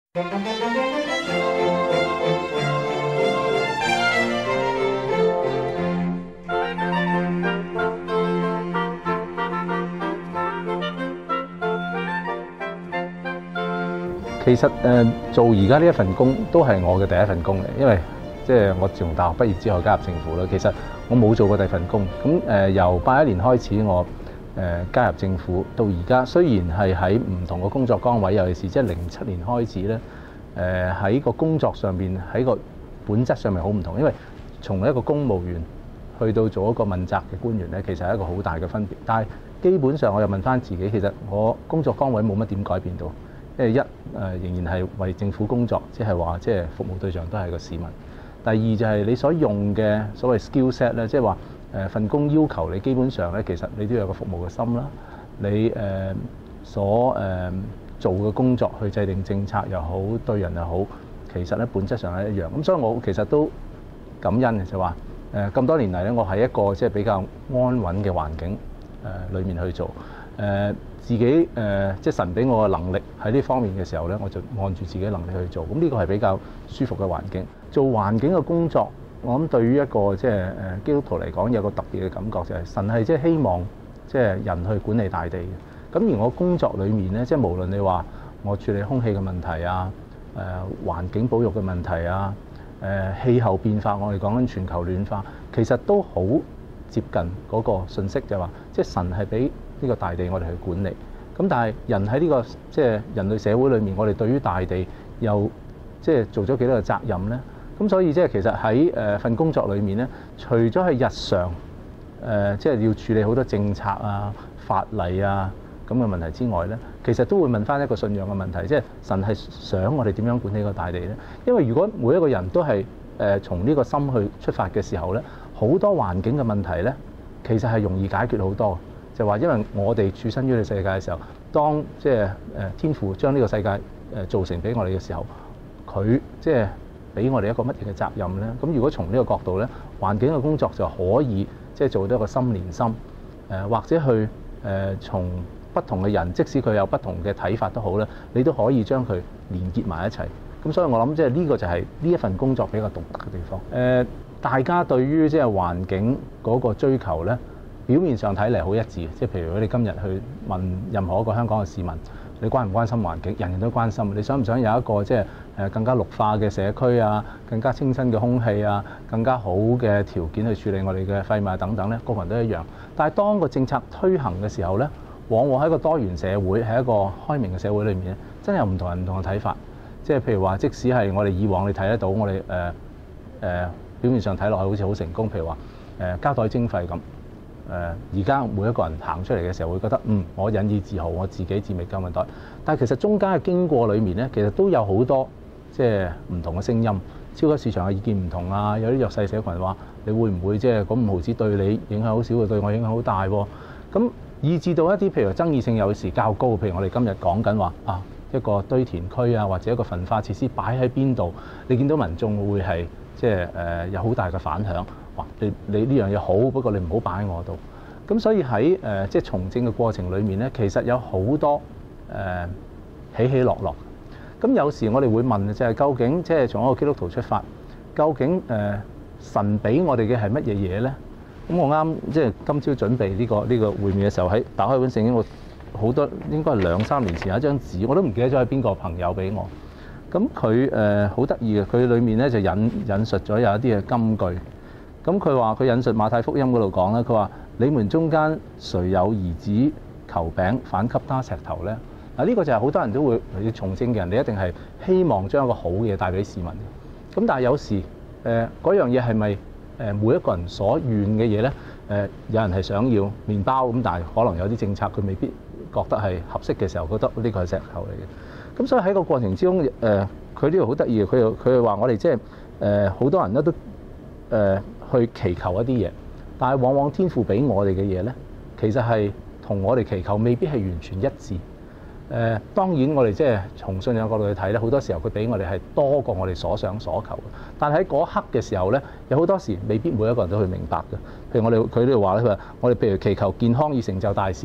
其實做而家呢一份工都係我嘅第一份工嚟，因為即係我自從大學畢業之後加入政府啦。其實我冇做過第二份工。咁由81年開始我加入政府到而家，雖然係喺唔同嘅工作崗位，尤其是即係07年開始咧，喺個工作上邊喺個本質上面好唔同，因為從一個公務員去到做一個問責嘅官員咧，其實係一個好大嘅分別。但係基本上我又問翻自己，其實我工作崗位冇乜點改變到。因為仍然係為政府工作，即係話即係服務對象都係個市民。第二就係你所用嘅所謂 skill set 咧，即係話份工要求你基本上咧，其實你都有個服務嘅心啦。你所做嘅工作去制定政策又好，對人又好，其實咧本質上係一樣。咁所以我其實都感恩嘅，就話咁多年嚟咧，我喺一個即係比較安穩嘅環境裏面去做。自己即係神俾我嘅能力喺呢方面嘅時候咧，我就按住自己嘅能力去做。咁呢個係比較舒服嘅環境。做環境嘅工作，我諗對於一個即係基督徒嚟講，有個特別嘅感覺就係神係即係希望即係人去管理大地嘅。咁而我工作裏面咧，即係無論你話我處理空氣嘅問題啊、環境保育嘅問題啊、氣候變化，我哋講緊全球暖化，其實都好接近嗰個信息，就係話即係神係俾呢個大地我哋去管理。咁但係人喺呢個即係人類社會裏面，我哋對於大地又即係做咗幾多嘅責任咧？咁所以即係其實喺份工作裏面咧，除咗係日常即係要處理好多政策啊、法例啊咁嘅問題之外咧，其實都會問翻一個信仰嘅問題，即係神係想我哋點樣管理個大地咧？因為如果每一個人都係從呢個心去出發嘅時候咧，好多環境嘅問題咧，其實係容易解決好多。就話因為我哋處身於呢個世界嘅時候，當即係天父將呢個世界造成俾我哋嘅時候，佢即係俾我哋一個乜嘢嘅責任咧？咁如果從呢個角度咧，環境嘅工作就可以即係做到一個心連心，或者去從不同嘅人，即使佢有不同嘅睇法都好咧，你都可以將佢連結埋一齊。咁所以我諗即係呢個就係呢一份工作比較獨特嘅地方。大家對於即係環境嗰個追求咧，表面上睇嚟好一致，即係譬如如果你今日去問任何一個香港嘅市民，你關唔關心環境？人人都關心。你想唔想有一個即係更加綠化嘅社區啊，更加清新嘅空氣啊，更加好嘅條件去處理我哋嘅廢物等等咧？個個人都一樣。但係當個政策推行嘅時候咧，往往喺一個多元社會，喺一個開明嘅社會裏面咧，真係有唔同人唔同嘅睇法。即係譬如話，即使係我哋以往你睇得到，我哋表面上睇落去好似好成功，譬如話膠袋徵費咁。而家每一個人行出嚟嘅時候會覺得我引以自豪，我自己自未購物袋。但係其實中間嘅經過裏面咧，其實都有好多即係唔同嘅聲音。超級市場嘅意見唔同啊，有啲弱勢社群話你會唔會即係嗰5毫子對你影響好少，對我影響好大喎？咁以至到一啲譬如爭議性有時較高，譬如我哋今日講緊話一個堆填區啊，或者一個焚化設施擺喺邊度，你見到民眾會係即係有好大嘅反響。你呢樣嘢好，不過你唔好擺喺我度。咁所以喺即係從政嘅過程裏面咧，其實有好多起起落落。咁有時我哋會問就係究竟即係從一個基督徒出發，究竟神俾我哋嘅係乜嘢嘢咧？咁我啱即係今朝準備呢個會面嘅時候，喺打開本聖經，我好多應該係2-3年前有一張紙，我都唔記得咗係邊個朋友俾我。咁佢好得意嘅，佢裏面咧就引述咗有一啲嘅金句。咁佢話佢引述馬太福音嗰度講咧，佢話你們中間誰有兒子求餅，反給他石頭咧？嗱，呢個就係好多人都會嚟從政嘅人，你一定係希望將一個好嘅嘢帶俾市民。咁但係有時嗰樣嘢係咪每一個人所願嘅嘢咧？有人係想要麵包咁，但係可能有啲政策佢未必覺得係合適嘅時候，覺得呢個係石頭嚟嘅。咁所以喺個過程之中，佢呢度好得意嘅，佢又話我哋即係好多人咧都去祈求一啲嘢，但係往往天父俾我哋嘅嘢咧，其實係同我哋祈求未必係完全一致。當然我哋即係從信仰角度去睇咧，好多時候佢俾我哋係多過我哋所想所求嘅。但係喺嗰刻嘅時候咧，有好多時未必每一個人都去明白嘅。譬如佢呢度話咧，佢話我哋譬如祈求健康以成就大事，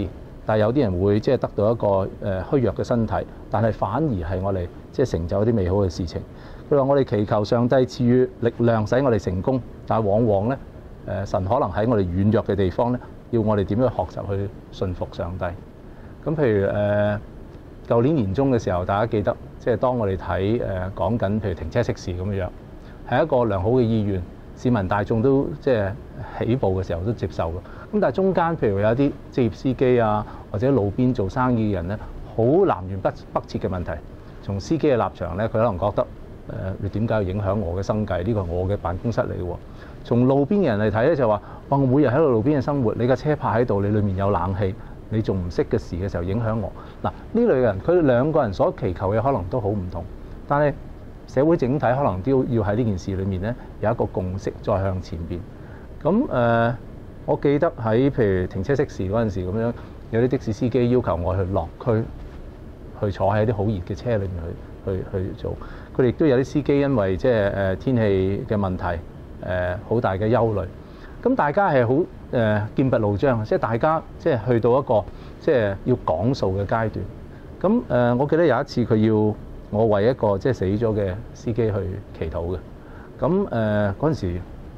但係有啲人會即係得到一個虛弱嘅身體，但係反而係我哋即係成就一啲美好嘅事情。佢話我哋祈求上帝賜予力量使我哋成功，但係往往咧神可能喺我哋軟弱嘅地方咧，要我哋點樣學習去順服上帝。咁譬如舊年年中嘅時候，大家記得即係當我哋睇講緊譬如停車熄匙咁樣，係一個良好嘅意願，市民大眾都即係起步嘅時候都接受嘅。咁但係中間譬如有啲職業司機啊，或者路邊做生意嘅人咧，好南轅北轍嘅問題。從司機嘅立場咧，佢可能覺得你點解要影響我嘅生計？呢個係我嘅辦公室嚟嘅喎。從路邊嘅人嚟睇咧，就話我每日喺度路邊嘅生活，你架車泊喺度，你裡面有冷氣，你仲唔識嘅事嘅時候影響我。嗱，呢類嘅人，佢哋兩個人所祈求嘅可能都好唔同，但係社會整體可能都要喺呢件事裏面咧有一個共識，再向前邊。咁我記得喺譬如停車熄匙嗰陣時咁樣，有啲的士司機要求我去落區，去坐喺啲好熱嘅車裏面去做。佢哋亦都有啲司機因為即係天氣嘅問題，好大嘅憂慮。咁大家係好劍拔弩張，即係大家即係去到一個即係要講數嘅階段。咁我記得有一次佢要我為一個即係死咗嘅司機去祈禱嘅。咁嗰陣時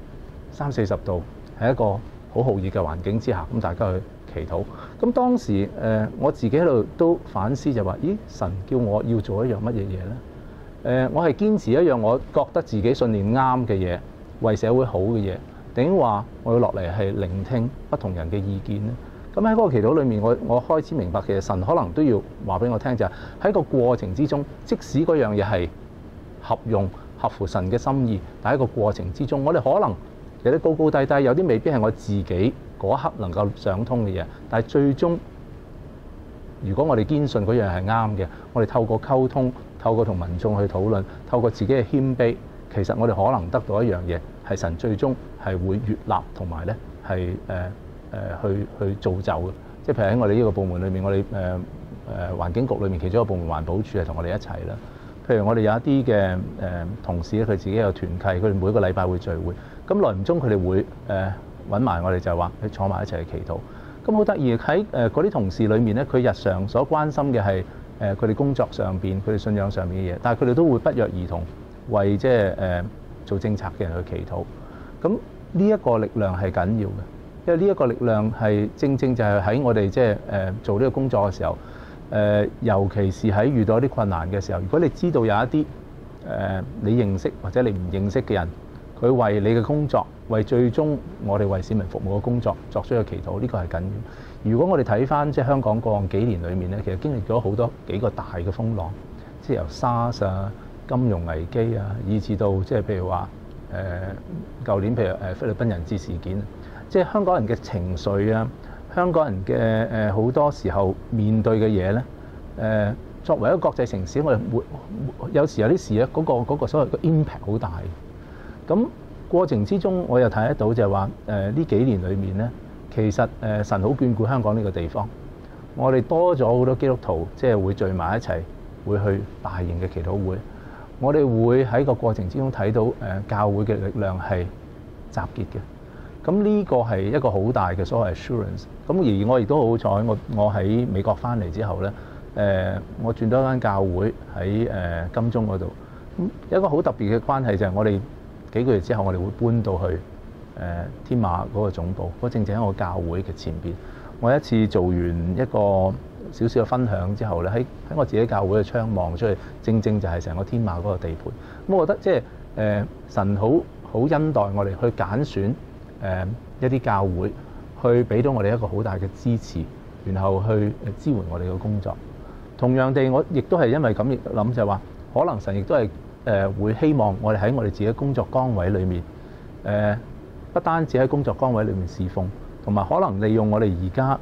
30-40度，係一個好酷熱嘅環境之下，咁大家去祈禱。咁當時我自己喺度都反思就話：咦，神叫我要做一樣乜嘢嘢咧？我係堅持一樣我覺得自己信念啱嘅嘢，為社會好嘅嘢，定話我要落嚟係聆聽不同人嘅意見咧？咁喺嗰個祈禱裏面，我開始明白其實神可能都要話俾我聽，就係喺個過程之中，即使嗰樣嘢係合用、合乎神嘅心意，但喺個過程之中，我哋可能有啲高高低低，有啲未必係我自己嗰刻能夠想通嘅嘢，但係最終，如果我哋堅信嗰樣係啱嘅，我哋透過溝通，透過同民眾去討論，透過自己嘅謙卑，其實我哋可能得到一樣嘢，係神最終係會悅納同埋咧係去造就嘅。即係譬如喺我哋呢個部門裏面，我哋環境局裏面其中一個部門環保署係同我哋一齊啦。譬如我哋有一啲嘅同事咧，佢自己有團契，佢哋每個禮拜會聚會，咁耐唔中佢哋會揾埋我哋就係話去坐埋一齊去祈禱。咁好得意喺嗰啲同事裏面咧，佢日常所關心嘅係佢哋工作上邊、佢哋信仰上面嘅嘢，但係佢哋都會不約而同為即係做政策嘅人去祈禱。咁呢一個力量係緊要嘅，因為呢一個力量係正正就係喺我哋即係做呢個工作嘅時候，尤其是喺遇到一啲困難嘅時候，如果你知道有一啲你認識或者你唔認識嘅人，佢為你嘅工作，為最終我哋為市民服務嘅工作作出嘅祈禱，呢個係緊要。如果我哋睇翻即係香港過往幾年裏面咧，其實經歷咗幾個大嘅風浪，即係由 SARS 啊、金融危機啊，以至到即係譬如話舊年譬如菲律賓人質事件，即係香港人嘅情緒啊，香港人嘅好多時候面對嘅嘢咧，作為一個國際城市，我哋有時有啲事咧，嗰個所謂嘅 impact 好大。咁過程之中，我又睇得到就係話呢幾年裏面咧，其實神好眷顧香港呢個地方。我哋多咗好多基督徒，即係會聚埋一齊，會去大型嘅祈禱會。我哋會喺個過程之中睇到教會嘅力量係集結嘅。咁呢個係一個好大嘅所謂 assurance。咁而我亦都好彩，我喺美國翻嚟之後咧，我轉到一間教會喺金鐘嗰度。咁有一個好特別嘅關係就係我哋幾個月之後，我哋會搬到去天馬嗰個總部，嗰正正喺我教會嘅前邊。我一次做完一個少少嘅分享之後咧，喺我自己教會嘅窗望出去，正正就係成個天馬嗰個地盤。咁我覺得即係神好恩待我哋去揀選一啲教會，去俾到我哋一個好大嘅支持，然後去支援我哋嘅工作。同樣地，我亦都係因為咁亦諗就係話，可能神亦都係會希望我哋喺我哋自己工作崗位裏面，不單止喺工作崗位裏面侍奉，同埋可能利用我哋而家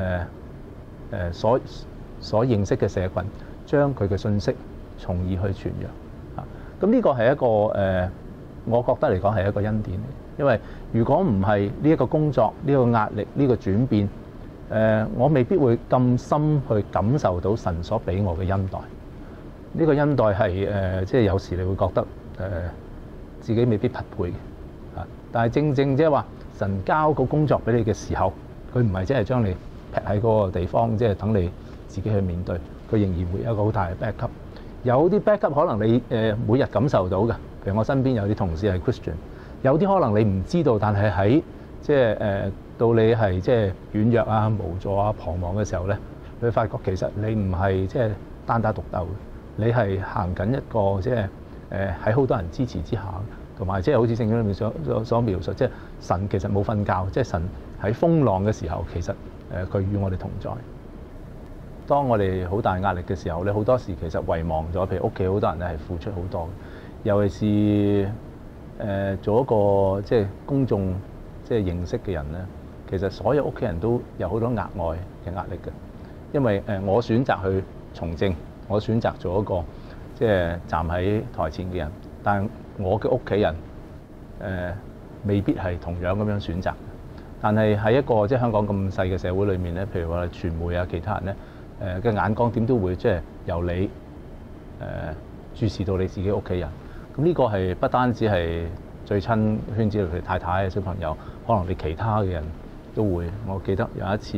所認識嘅社群，將佢嘅信息從而去傳揚。咁呢個係一個我覺得嚟講係一個恩典，因為如果唔係呢一個工作、呢個壓力、呢個轉變，我未必會咁深去感受到神所俾我嘅恩待。呢個恩待係即係有時你會覺得自己未必匹配嘅，但係正正即係話神交個工作俾你嘅時候，佢唔係真係將你劈喺嗰個地方，即係等你自己去面對，佢仍然會有一個好大嘅 backup。有啲 backup 可能你每日感受到嘅，譬如我身邊有啲同事係 Christian， 有啲可能你唔知道，但係喺即係到你係即係軟弱啊、無助啊、彷徨嘅時候咧，你會發覺其實你唔係即係單打獨鬥嘅，你係行緊一個即係喺好多人支持之下，同埋即係好似聖經裏面所描述，即係神其實冇瞓覺，即係神喺風浪嘅時候，其實佢與我哋同在。當我哋好大壓力嘅時候咧，好多時其實遺忘咗，譬如屋企好多人咧係付出好多，尤其是做一個即係公眾即係認識嘅人咧，其實所有屋企人都有好多額外嘅壓力嘅，因為我選擇去從政，我選擇做一個即係站喺台前嘅人，但係我嘅屋企人未必係同樣咁樣選擇。但係喺一個即係香港咁細嘅社會裏面咧，譬如話傳媒啊、其他人咧嘅眼光點都會即係由你注視到你自己屋企人。咁呢個係不單止係最親圈子，譬如太太、小朋友，可能你其他嘅人都會。我記得有一次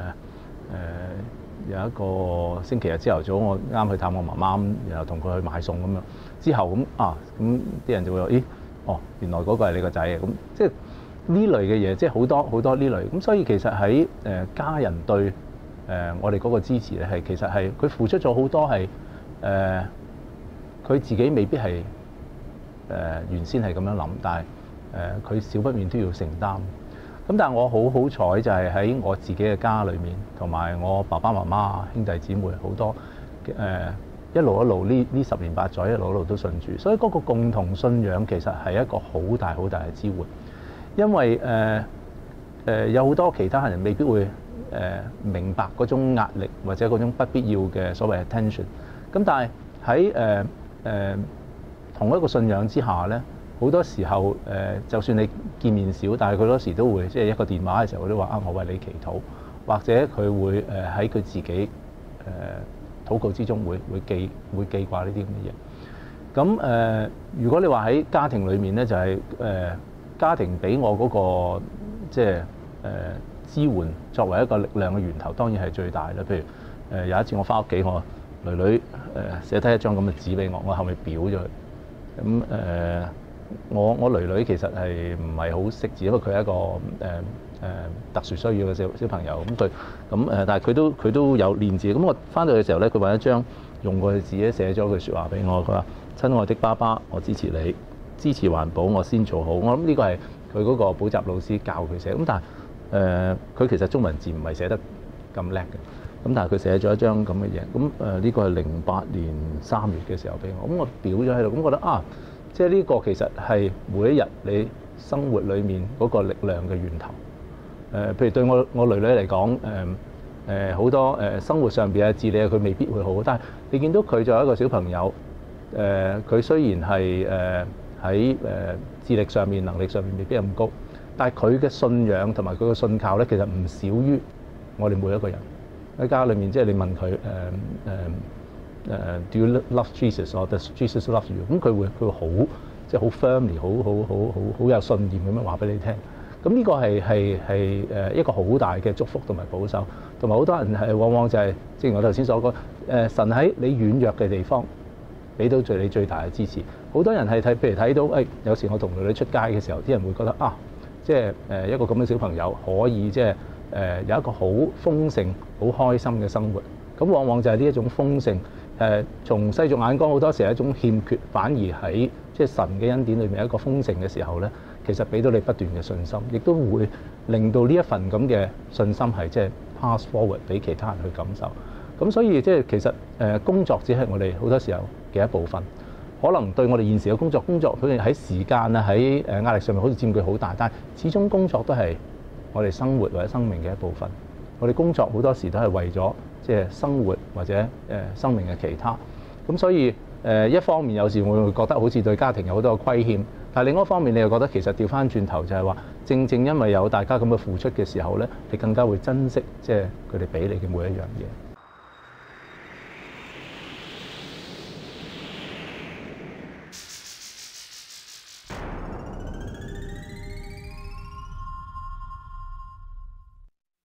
有一個星期日朝頭早，我啱去探我媽媽，然後同佢去買餸咁樣。之後咁啲人就會話：咦，原來嗰個係你個仔啊！咁即係呢類嘅嘢，即係好多呢類。咁所以其實喺家人對我哋嗰個支持咧，係其實係佢付出咗好多，係佢自己未必係原先係咁樣諗，但係佢少不免都要承擔。咁但係我好彩就係喺我自己嘅家裏面，同埋我爸爸媽媽、兄弟姊妹好多一路呢10年8載一路都信主，所以嗰個共同信仰其實係一個好大嘅支援。因為有好多其他人未必會明白嗰種壓力或者嗰種不必要嘅所謂 attention。咁但係喺同一個信仰之下咧，好多時候就算你見面少，但係佢好多時都會即係一個電話嘅時候，佢都話我為你祈禱，或者佢會喺佢自己禱告之中會記掛呢啲咁嘅嘢。咁如果你話喺家庭裏面咧，就係家庭俾我嗰個即係支援作為一個力量嘅源頭，當然係最大啦。譬如有一次我翻屋企，我女寫低一張咁嘅紙俾我，我後尾裱咗佢。咁我女其實係唔係好識字，因為佢係一個特殊需要嘅小朋友。但係佢都有練字。咁我翻到去嘅時候咧，佢揾一張用過嘅紙咧，寫咗句説話俾我。佢話：親愛的爸爸，我支持你，支持環保，我先做好。我諗呢個係佢嗰個補習老師教佢寫。咁但係佢其實中文字唔係寫得咁叻嘅。咁但係佢寫咗一張咁嘅嘢。咁呢個係08年3月嘅時候俾我。咁我裱咗喺度。咁覺得即係呢個其實係每一日你生活裏面嗰個力量嘅源頭。譬如對我女嚟講，好多生活上邊嘅自理佢未必會好，但係你見到佢作為一個小朋友，佢雖然係喺智力上面、能力上面未必咁高，但係佢嘅信仰同埋佢嘅信靠咧，其實唔少於我哋每一個人喺家裏面。即係你問佢Do you love Jesus or does Jesus love you？ 咁佢會好即係好 firmly 好有信念咁樣話俾你聽。咁呢個係一個好大嘅祝福同埋保守，同埋好多人係往往就係正如我頭先所講，神喺你軟弱嘅地方俾到你最大嘅支持。好多人係譬如睇到有時我同女出街嘅時候，啲人會覺得即係一個咁嘅小朋友可以即係有一個好豐盛、好開心嘅生活。咁往往就係呢一種豐盛。從世俗眼光好多時係一種欠缺，反而喺即係神嘅恩典裏面一個豐盛嘅時候咧，其實俾到你不斷嘅信心，亦都會令到呢一份咁嘅信心係即係 pass forward 俾其他人去感受。咁所以即係其實工作只係我哋好多時候嘅一部分，可能對我哋現時嘅工作佢哋喺時間啊喺壓力上面好似佔據好大，但係始終工作都係我哋生活或者生命嘅一部分。我哋工作好多時都係為咗即係生活或者生命嘅其他。咁所以一方面有時我會覺得好似對家庭有好多嘅虧欠，但係另一方面你又覺得其實調翻轉頭就係話，正因為有大家咁嘅付出嘅時候咧，你更加會珍惜即係佢哋俾你嘅每一樣嘢。